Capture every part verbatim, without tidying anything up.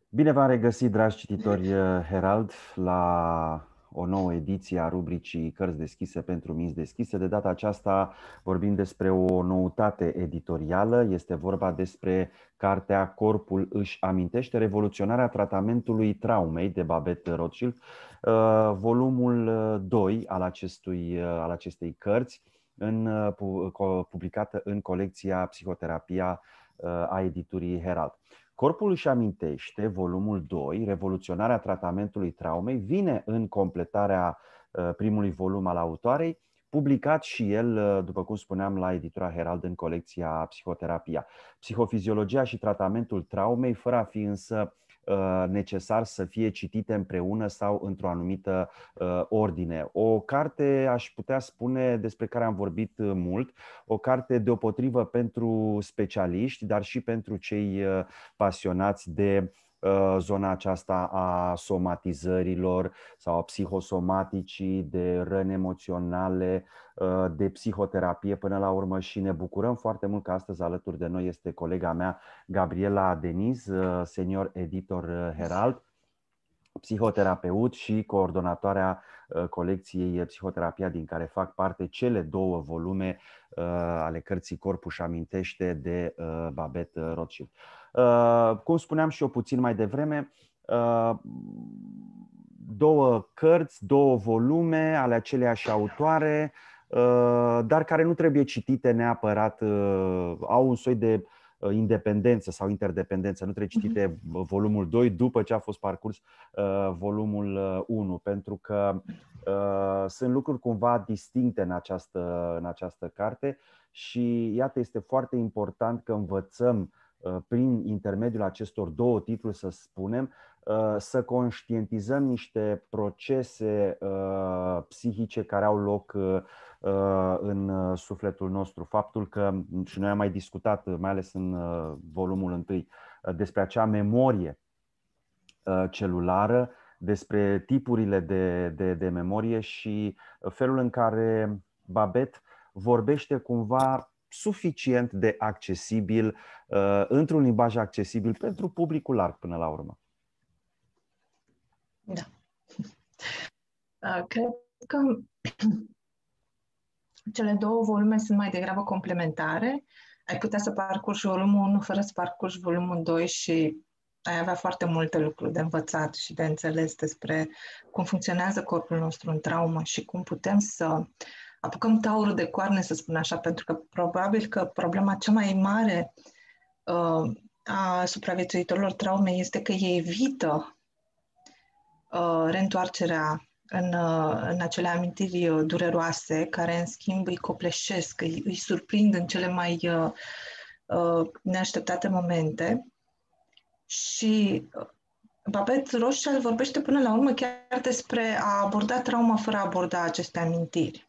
Bine v-am regăsit, dragi cititori Herald, la o nouă ediție a rubricii Cărți deschise pentru minți deschise. De data aceasta vorbim despre o noutate editorială. Este vorba despre cartea Corpul își amintește, revoluționarea tratamentului traumei de Babette Rothschild, volumul doi al, acestui, al acestei cărți, în, publicată în colecția Psihoterapia a editurii Herald. Corpul își amintește, volumul doi, revoluționarea tratamentului traumei, vine în completarea primului volum al autoarei, publicat și el, după cum spuneam, la editura Herald în colecția Psihoterapia. Psihofiziologia și tratamentul traumei, fără a fi însă necesar să fie citite împreună sau într-o anumită ordine. O carte, aș putea spune, despre care am vorbit mult, o carte deopotrivă pentru specialiști, dar și pentru cei pasionați de zona aceasta a somatizărilor sau a psihosomaticii, de răni emoționale, de psihoterapie până la urmă, și ne bucurăm foarte mult că astăzi alături de noi este colega mea Gabriela Deniz, senior editor Herald, psihoterapeut și coordonatoarea colecției Psihoterapia, din care fac parte cele două volume ale cărții Corpul își amintește de Babette Rothschild. Cum spuneam și eu puțin mai devreme, două cărți, două volume ale aceleiași autoare, dar care nu trebuie citite neapărat, au un soi de independență sau interdependență. Nu trebuie citite volumul doi după ce a fost parcurs volumul unu, pentru că sunt lucruri cumva distincte în această, în această carte și iată, este foarte important că învățăm prin intermediul acestor două titluri, să spunem, să conștientizăm niște procese psihice care au loc în sufletul nostru. Faptul că, și noi am mai discutat, mai ales în volumul întâi, despre acea memorie celulară, despre tipurile de, de, de memorie și felul în care Babette vorbește cumva suficient de accesibil, într-un limbaj accesibil pentru publicul larg până la urmă. Da. Cred că cele două volume sunt mai degrabă complementare. Ai putea să parcurgi volumul unu fără să parcurgi volumul doi și ai avea foarte multe lucruri de învățat și de înțeles despre cum funcționează corpul nostru în traumă și cum putem să apucăm taurul de coarne, să spun așa, pentru că probabil că problema cea mai mare uh, a supraviețuitorilor traume este că ei evită uh, reîntoarcerea în, uh, în acele amintiri dureroase, care în schimb îi copleșesc, îi, îi surprind în cele mai uh, uh, neașteptate momente. Și Babette Rothschild vorbește până la urmă chiar despre a aborda trauma fără a aborda aceste amintiri.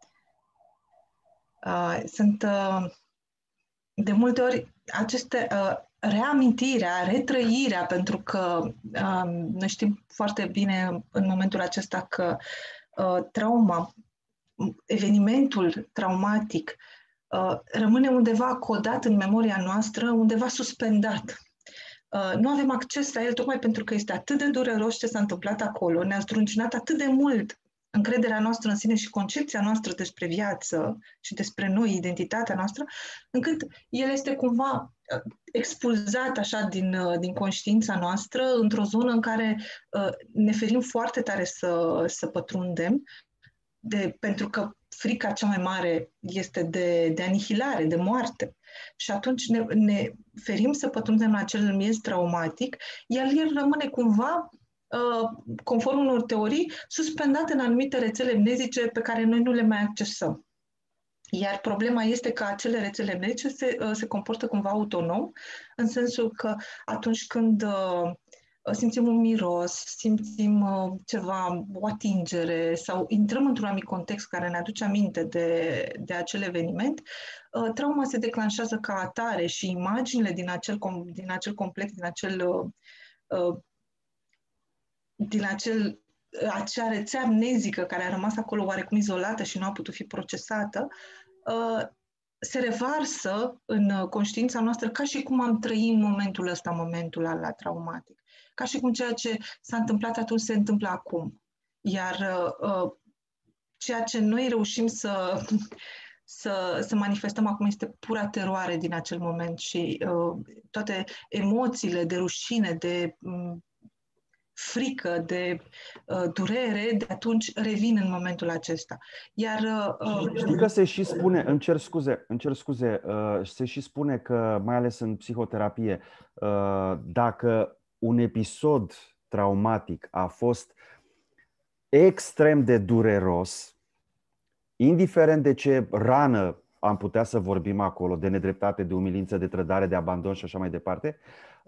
Sunt de multe ori aceste reamintirea, retrăirea, pentru că noi știm foarte bine în momentul acesta că trauma, evenimentul traumatic rămâne undeva codat în memoria noastră, undeva suspendat. Nu avem acces la el tocmai pentru că este atât de dureros ce s-a întâmplat acolo, ne-a zdruncinat atât de mult încrederea noastră în sine și concepția noastră despre viață și despre noi, identitatea noastră, încât el este cumva expulzat așa din, din conștiința noastră într-o zonă în care ne ferim foarte tare să, să pătrundem, de, pentru că frica cea mai mare este de, de anihilare, de moarte. Și atunci ne, ne ferim să pătrundem în acel miez traumatic, iar el rămâne cumva, conform unor teorii, suspendat în anumite rețele mnezice pe care noi nu le mai accesăm. Iar problema este că acele rețele mnezice se, se comportă cumva autonom, în sensul că atunci când simțim un miros, simțim ceva, o atingere sau intrăm într-un anumit context care ne aduce aminte de, de acel eveniment, trauma se declanșează ca atare și imaginile din acel, din acel complex, din acel, din acel, acea rețea amnezică care a rămas acolo oarecum izolată și nu a putut fi procesată, se revarsă în conștiința noastră ca și cum am trăit momentul ăsta, momentul ăla traumatic. Ca și cum ceea ce s-a întâmplat atunci se întâmplă acum. Iar uh, ceea ce noi reușim să, să, să manifestăm acum este pura teroare din acel moment și uh, toate emoțiile de rușine, de um, frică, de uh, durere, de atunci revin în momentul acesta. Iar uh, știi că se și spune, îmi cer scuze, îmi cer scuze, uh, se și spune că, mai ales în psihoterapie, uh, dacă un episod traumatic a fost extrem de dureros, indiferent de ce rană am putea să vorbim acolo, de nedreptate, de umilință, de trădare, de abandon și așa mai departe,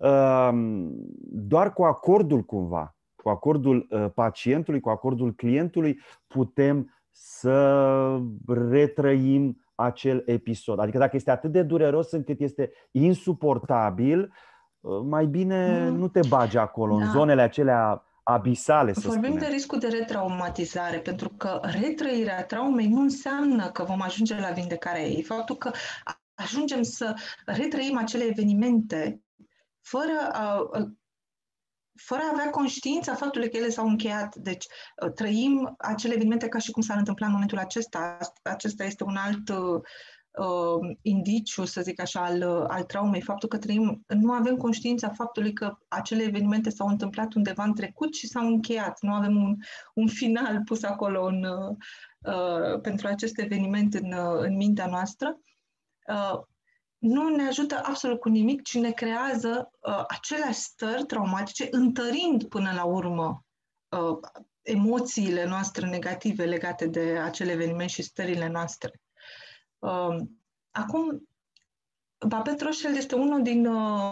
doar cu acordul cumva, cu acordul pacientului, cu acordul clientului, putem să retrăim acel episod. Adică dacă este atât de dureros încât este insuportabil, mai bine nu te bagi acolo, da, în zonele acelea abisale, să Vorbim spunem. de riscul de retraumatizare, pentru că retrăirea traumei nu înseamnă că vom ajunge la vindecarea ei. Faptul că ajungem să retrăim acele evenimente fără a, fără a avea conștiința faptului că ele s-au încheiat. Deci trăim acele evenimente ca și cum s-ar întâmpla în momentul acesta. Acesta este un alt uh, indiciu, să zic așa, al, al traumei. Faptul că trăim, nu avem conștiința faptului că acele evenimente s-au întâmplat undeva în trecut și s-au încheiat. Nu avem un, un final pus acolo în, uh, pentru acest eveniment în, uh, în mintea noastră. Uh, nu ne ajută absolut cu nimic, ci ne creează uh, aceleași stări traumatice, întărind până la urmă uh, emoțiile noastre negative legate de acel eveniment și stările noastre. Uh, acum, Babette Rothschild este unul din uh,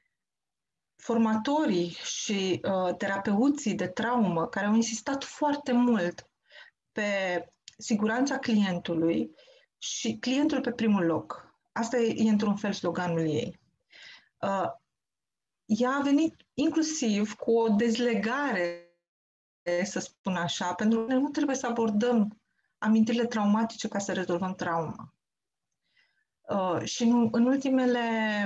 formatorii și uh, terapeuții de traumă care au insistat foarte mult pe siguranța clientului și clientul pe primul loc. Asta e, într-un fel, sloganul ei. Uh, ea a venit inclusiv cu o dezlegare, să spun așa, pentru că nu trebuie să abordăm amintirile traumatice ca să rezolvăm trauma. Uh, și în, în ultimele,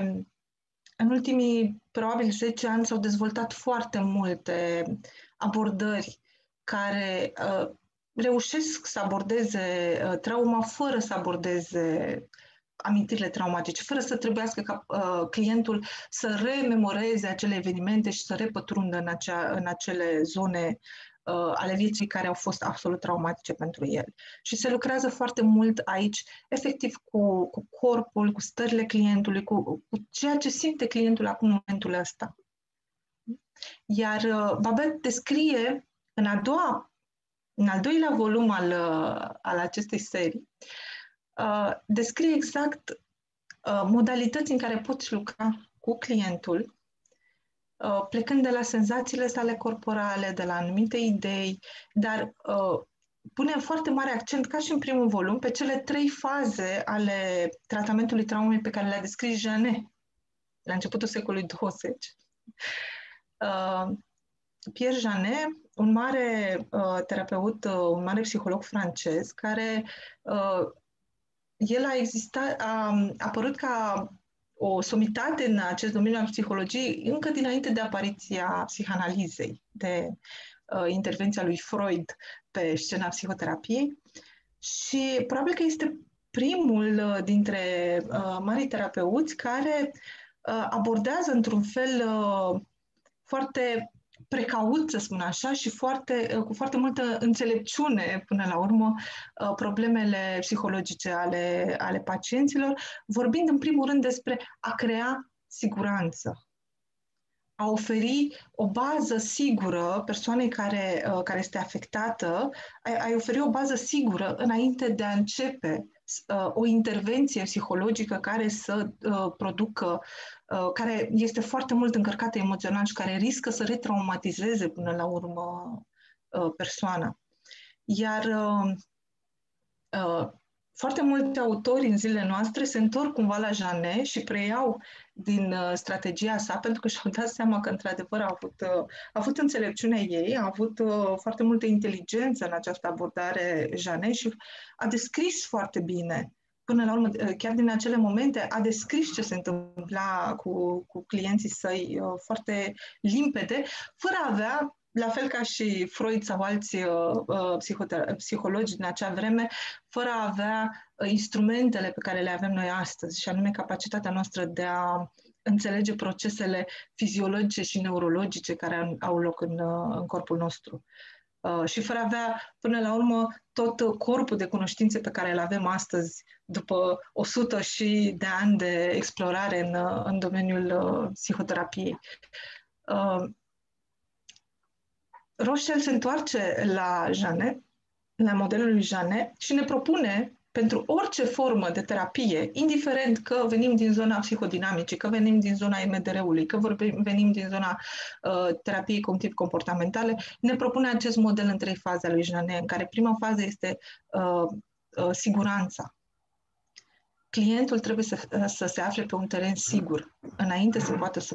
în ultimii, probabil, zece ani s-au dezvoltat foarte multe abordări care uh, reușesc să abordeze uh, trauma fără să abordeze amintirile traumatice, fără să trebuiască ca uh, clientul să rememoreze acele evenimente și să repătrundă în, acea, în acele zone uh, ale vieții care au fost absolut traumatice pentru el. Și se lucrează foarte mult aici, efectiv, cu, cu corpul, cu stările clientului, cu, cu ceea ce simte clientul acum în momentul ăsta. Iar uh, Babette descrie în, a doua, în al doilea volum al, uh, al acestei serii, Uh, descrie exact uh, modalități în care poți lucra cu clientul, uh, plecând de la senzațiile sale corporale, de la anumite idei, dar uh, pune foarte mare accent, ca și în primul volum, pe cele trei faze ale tratamentului traumei pe care le-a descris Janet la începutul secolului douăzeci. Uh, Pierre Janet, un mare uh, terapeut, uh, un mare psiholog francez, care uh, el a existat, a apărut ca o somitate în acest domeniu al psihologiei încă dinainte de apariția psihanalizei, de uh, intervenția lui Freud pe scena psihoterapiei și probabil că este primul uh, dintre uh, marii terapeuți care uh, abordează într-un fel uh, foarte precaut, să spun așa, și foarte, cu foarte multă înțelepciune, până la urmă, problemele psihologice ale, ale pacienților, vorbind în primul rând despre a crea siguranță, a oferi o bază sigură persoanei care, care este afectată, a, a oferi o bază sigură înainte de a începe o intervenție psihologică care să uh, producă, uh, care este foarte mult încărcată emoțional și care riscă să retraumatizeze până la urmă uh, persoana. Iar uh, uh, foarte mulți autori în zilele noastre se întorc cumva la Janet și preiau din uh, strategia sa, pentru că și-au dat seama că, într-adevăr, a avut, uh, a avut înțelepciunea ei, a avut uh, foarte multă inteligență în această abordare Janet și a descris foarte bine până la urmă, chiar din acele momente, a descris ce se întâmpla cu, cu clienții săi uh, foarte limpede, fără a avea, la fel ca și Freud sau alți uh, psihologi din acea vreme, fără a avea uh, instrumentele pe care le avem noi astăzi, și anume capacitatea noastră de a înțelege procesele fiziologice și neurologice care au loc în, uh, în corpul nostru. Uh, și fără a avea, până la urmă, tot corpul de cunoștințe pe care îl avem astăzi, după o sută și de ani de explorare în, în domeniul uh, psihoterapiei. Uh, Rochelle se întoarce la Janet, la modelul lui Janet, și ne propune pentru orice formă de terapie, indiferent că venim din zona psihodinamicii, că venim din zona M D R-ului, că vorbim, venim din zona uh, terapiei cognitiv-comportamentale, ne propune acest model în trei faze al lui Janet, în care prima fază este uh, uh, siguranța. Clientul trebuie să, să se afle pe un teren sigur, înainte să poată să,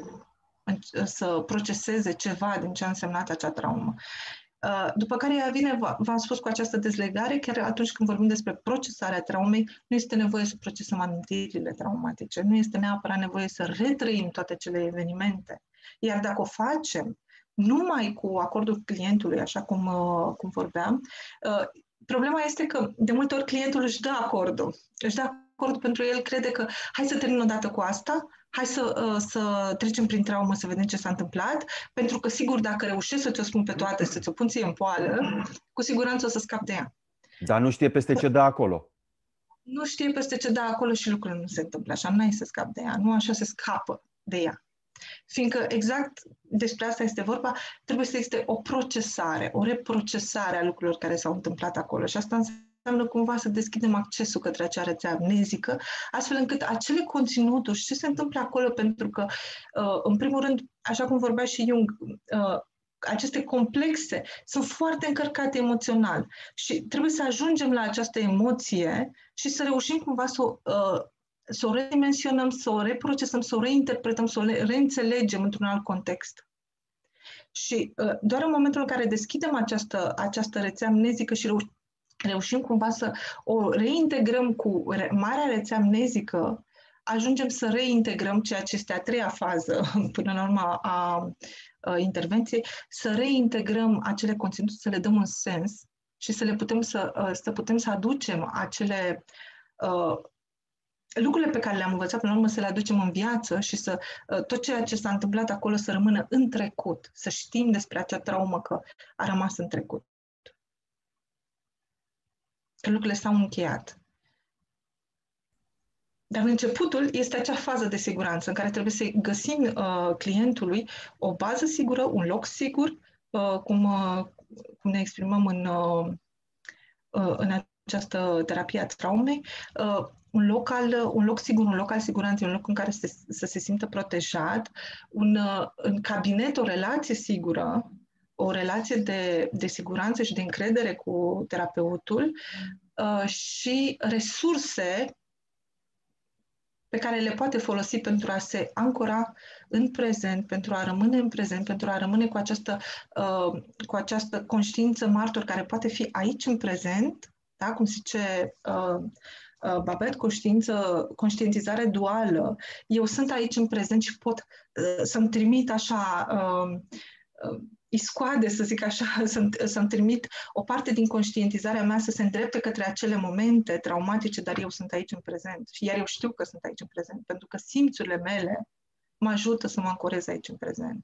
să proceseze ceva din ce a însemnat acea traumă. După care ea vine, v-am spus, cu această dezlegare, chiar atunci când vorbim despre procesarea traumei, nu este nevoie să procesăm amintirile traumatice, nu este neapărat nevoie să retrăim toate cele evenimente. Iar dacă o facem numai cu acordul clientului, așa cum, cum vorbeam, problema este că de multe ori clientul își dă acordul. Își dă acordul pentru el, crede că hai să termin odată cu asta, hai să, să trecem prin traumă să vedem ce s-a întâmplat, pentru că sigur dacă reușesc să ți-o spun pe toate, să ți-o pun ție în poală, cu siguranță o să scap de ea. Dar nu știe peste ce dă acolo. Nu știe peste ce dă acolo și lucrurile nu se întâmplă așa, nu ai să scapi de ea, nu așa se scapă de ea. Fiindcă exact despre asta este vorba, trebuie să existe o procesare, o reprocesare a lucrurilor care s-au întâmplat acolo, și asta înseamnă cumva să deschidem accesul către acea rețea amnezică, astfel încât acele conținuturi, ce se întâmplă acolo, pentru că, în primul rând, așa cum vorbea și Jung, aceste complexe sunt foarte încărcate emoțional și trebuie să ajungem la această emoție și să reușim cumva să o, să o redimensionăm, să o reprocesăm, să o reinterpretăm, să o reînțelegem într-un alt context. Și doar în momentul în care deschidem această, această rețea amnezică și reușim reușim cumva să o reintegrăm cu marea rețea amnezică, ajungem să reintegrăm ceea ce este a treia fază, până la urmă, a, a intervenției, să reintegrăm acele conținuturi, să le dăm un sens și să le putem să, să putem să aducem acele uh, lucrurile pe care le-am învățat, până la urmă, să le aducem în viață și să uh, tot ceea ce s-a întâmplat acolo să rămână în trecut, să știm despre acea traumă că a rămas în trecut. Că lucrurile s-au încheiat. Dar începutul este acea fază de siguranță în care trebuie să găsim uh, clientului o bază sigură, un loc sigur, uh, cum, uh, cum ne exprimăm în, uh, uh, în această terapie a traumei, uh, un loc, al, un loc sigur, un loc al siguranței, un loc în care să, să se simtă protejat, un, uh, în cabinet o relație sigură, o relație de, de siguranță și de încredere cu terapeutul uh, și resurse pe care le poate folosi pentru a se ancora în prezent, pentru a rămâne în prezent, pentru a rămâne cu această, uh, cu această conștiință martor care poate fi aici în prezent, da? Cum zice uh, uh, Babet, conștiință, conștientizare duală. Eu sunt aici în prezent și pot uh, să-mi trimit așa... Uh, uh, iscoade, să zic așa, să-mi, să-mi trimit o parte din conștientizarea mea să se îndrepte către acele momente traumatice, dar eu sunt aici în prezent. Și iar eu știu că sunt aici în prezent, pentru că simțurile mele mă ajută să mă ancorez aici în prezent.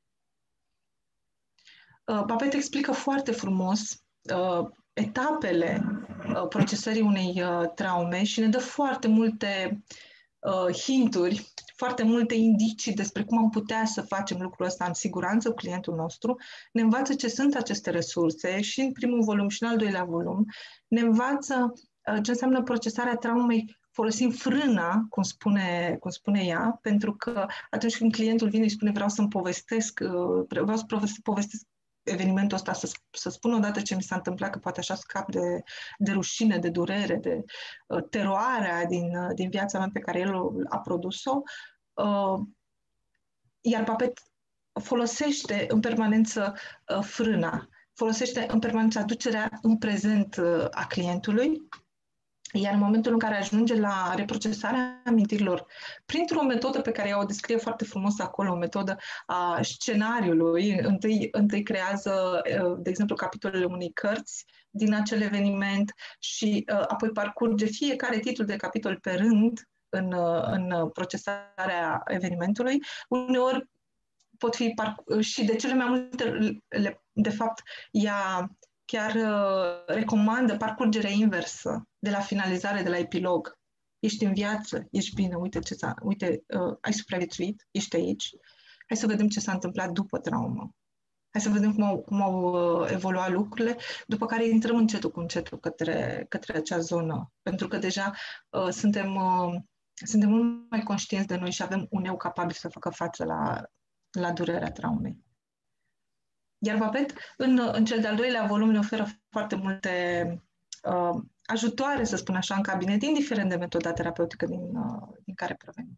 Uh, Babet explică foarte frumos uh, etapele uh, procesării unei uh, traume și ne dă foarte multe uh, hinturi, foarte multe indicii despre cum am putea să facem lucrul ăsta în siguranță cu clientul nostru, ne învață ce sunt aceste resurse și în primul volum și în al doilea volum, ne învață uh, ce înseamnă procesarea traumei folosind frâna, cum spune, cum spune ea, pentru că atunci când clientul vine și spune vreau să-mi povestesc, uh, vreau să povestesc evenimentul ăsta, să, să spun odată ce mi s-a întâmplat, că poate așa scap de, de rușine, de durere, de uh, teroarea din, uh, din viața mea pe care el a produs-o. Uh, iar Babet folosește în permanență uh, frâna, folosește în permanență aducerea în prezent uh, a clientului Iar în momentul în care ajunge la reprocesarea amintirilor, printr-o metodă pe care ea o descrie foarte frumos acolo, o metodă a scenariului, întâi, întâi creează, de exemplu, capitolele unei cărți din acel eveniment și apoi parcurge fiecare titlu de capitol pe rând în, în procesarea evenimentului. Uneori pot fi și de cele mai multe, de fapt, ea chiar uh, recomandă parcurgerea inversă de la finalizare, de la epilog. Ești în viață, ești bine, uite, ce s-a, uite uh, ai supraviețuit, ești aici. Hai să vedem ce s-a întâmplat după traumă. Hai să vedem cum au, cum au uh, evoluat lucrurile, după care intrăm încetul cu încetul către, către acea zonă. Pentru că deja uh, suntem, uh, suntem mult mai conștienți de noi și avem un eu capabil să facă față la, la durerea traumei. Iar Babet, în, în cel de-al doilea volum, ne oferă foarte multe uh, ajutoare, să spun așa, în cabinet, indiferent de metoda terapeutică din, uh, din care provenim.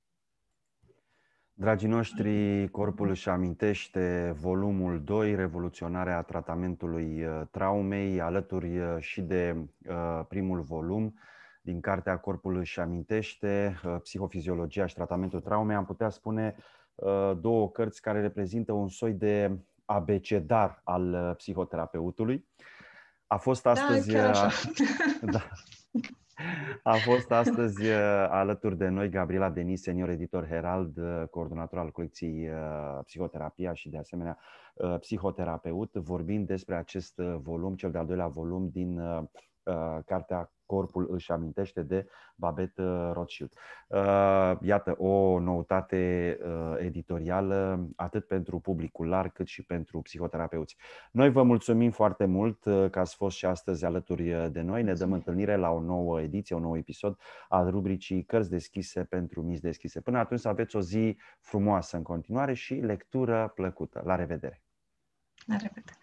Dragii noștri, Corpul își amintește volumul doi, revoluționarea tratamentului traumei, alături și de uh, primul volum din cartea Corpul își amintește, uh, psihofiziologia și tratamentul traumei. Am putea spune uh, două cărți care reprezintă un soi de abecedar al psihoterapeutului. A fost astăzi, da, chiar așa. Da. A fost astăzi alături de noi Gabriela Denis, senior editor Herald, coordonator al colecției Psihoterapia și de asemenea psihoterapeut, vorbind despre acest volum, cel de-al doilea volum din cartea Corpul își amintește de Babette Rothschild. Iată, o noutate editorială atât pentru publicul larg cât și pentru psihoterapeuți. Noi vă mulțumim foarte mult că ați fost și astăzi alături de noi. Ne dăm întâlnire la o nouă ediție, un nou episod al rubricii Cărți deschise pentru minți deschise. Până atunci să aveți o zi frumoasă în continuare și lectură plăcută. La revedere! La revedere!